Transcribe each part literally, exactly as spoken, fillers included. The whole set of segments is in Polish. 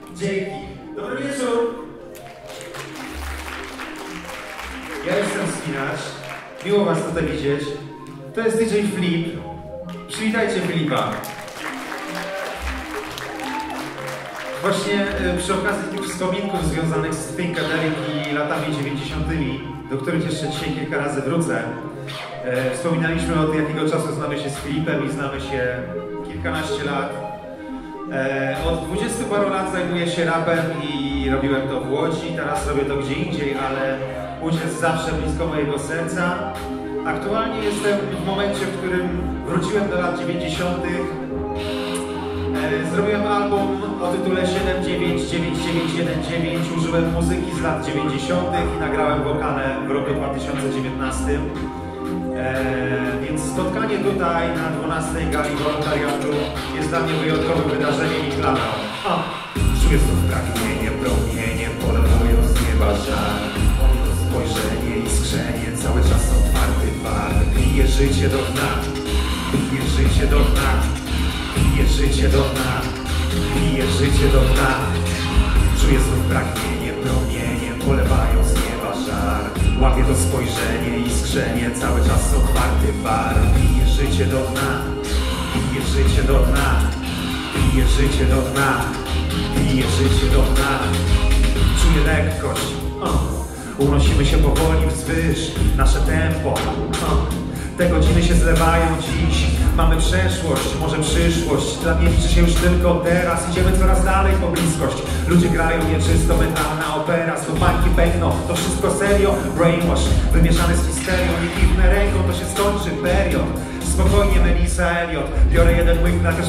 Dzięki. Dobry wieczór. Ja jestem Spinacz. Miło was tutaj widzieć. To jest D J Flip. Przywitajcie Flipa. Właśnie przy okazji tych wspominków związanych z Funkadelic i latami dziewięćdziesiątymi, do których jeszcze dzisiaj kilka razy wrócę, e, wspominaliśmy od jakiego czasu znamy się z Filipem i znamy się kilkanaście lat. E, od dwudziestu paru lat zajmuję się rapem i robiłem to w Łodzi, teraz robię to gdzie indziej, ale Łódź jest zawsze blisko mojego serca. Aktualnie jestem w momencie, w którym wróciłem do lat dziewięćdziesiątych. Zrobiłem album o tytule siedem dziewięć dziewięć dziewięć jeden dziewięć. Użyłem muzyki z lat dziewięćdziesiątych i nagrałem wokale w roku dwa tysiące dziewiętnastym. Eee, więc spotkanie tutaj na dwunastej gali wolontariatu jest dla mnie wyjątkowym wydarzeniem i klamrą. Czuję znów pragnienie, promienie, polewują z nieba żar. Spojrzenie, iskrzenie, cały czas otwarty bar. Piję życie do dna, piję życie do dna. Piję życie do dna, piję życie do dna. Czuję znów pragnienie, promienie, polewają z nieba żar. Łapię to spojrzenie, iskrzenie, cały czas otwarty bar. Piję życie do dna, piję życie do dna. Piję życie do dna, piję życie do dna. Czuję lekkość, uh. unosimy się powoli wzwyż, nasze tempo, uh. Te godziny się zlewają dziś. Mamy przeszłość, może przyszłość. Dla mnie liczy się już tylko teraz. Idziemy coraz dalej po bliskość. Ludzie grają nieczysto, mentalna opera. Stopanki pękną, to wszystko serio. Brainwash, wymieszany z histerią. Nie kiwnę ręką, to się skończy period. Spokojnie, Melissa Elliot. Biorę jeden łyk na też.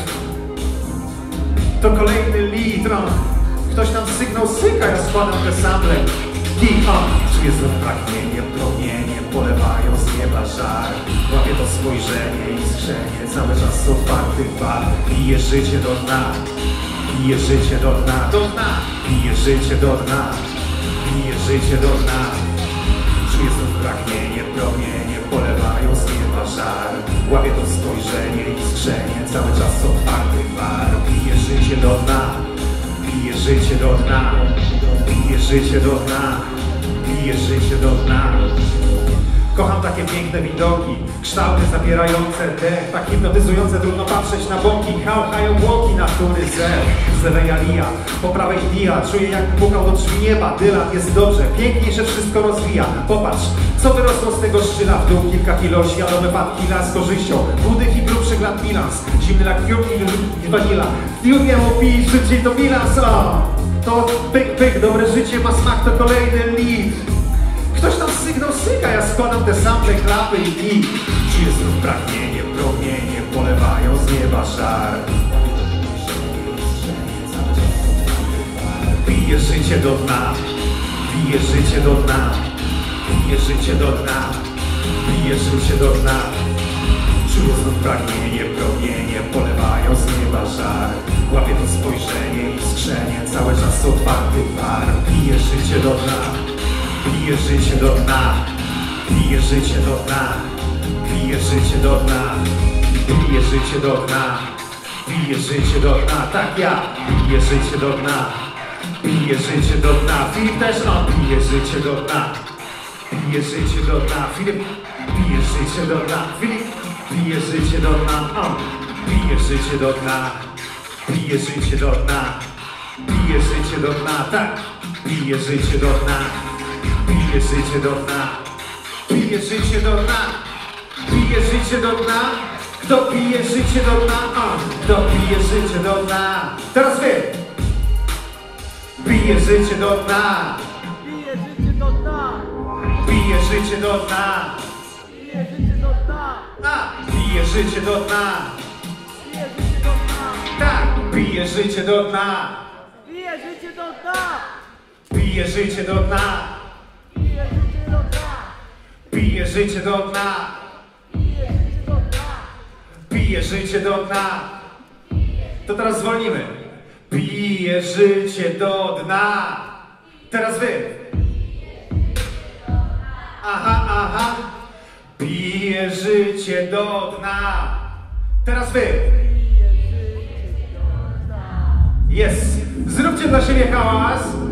To kolejny litr. Ktoś tam sygnał syka, ja składam te sample. Czuję znów pragnienie, promienie, polewają z nieba żar. Łapię to spojrzenie, iskrzenie, cały czas otwarty bar. Piję życie do dna, piję życie do dna, do dna. Piję życie do dna, piję życie do dna. Czuję znów pragnienie, promienie, polewają z nieba żar. Łapię to spojrzenie, iskrzenie, cały czas otwarty bar. Piję życie do dna, piję życie do dna. Piję życie do dna, piję życie do dna. Kocham takie piękne widoki, kształty zapierające dech, tak hipnotyzujące, trudno patrzeć na boki. Hał, obłoki, na który zel. Z lewej Alia, po prawej Dia. Czuję jak pukał do drzwi nieba. Dylan jest dobrze, pięknie się wszystko rozwija. Popatrz, co wyrosło z tego szczyla. W dół kilka kilo, świadome padki las z korzyścią. Wódych i grubszy glad bilans. Zimny jak fiurki i wanila. Fiurnie opij, życie to bilans. O! To pyk, pyk, dobre życie ma smak, to kolejny lit. Ktoś tam sygnał syka, ja składam te sample, klapy i git. Czuję znów pragnienie, promienie, polewają z nieba żar. Piję życie do dna, piję życie do dna. Piję życie do dna, piję życie do dna. Czuję znów pragnienie, promienie, polewają z nieba żar. Łapię to spojrzenie, iskrzenie, cały czas otwarty bar. Piję życie do dna, piję życie do dna. Piję życie do dna, piję życie do dna. Piję życie do dna, piję życie do dna. Tak ja, piję życie do dna. Piję życie do dna. Filip też, no, pije życie do dna. Pije życie do dna. Filip, pije życie do dna. Filip, pije życie do dna. O, pije życie do dna. Pije życie do dna. Pije życie do dna. Tak, pije życie do dna. Pije życie do dna. Pije życie do dna. Pije życie do dna. Kto pije życie do dna? O, kto pije życie do dna? Teraz wy. Piję życie do dna. Piję życie do dna. Piję życie do dna. Piję życie do dna. A, piję życie do dna. Piję życie do dna. Tak, piję życie do dna. Piję życie do dna. Piję życie do dna. Piję życie do dna. Piję życie do dna. Piję życie do dna. Piję życie do dna. To teraz zwolnimy. Piję życie do dna. Teraz wy. Aha, aha. Piję życie do dna. Teraz wy. Piję życie do dna. Jest. Zróbcie dla siebie hałas.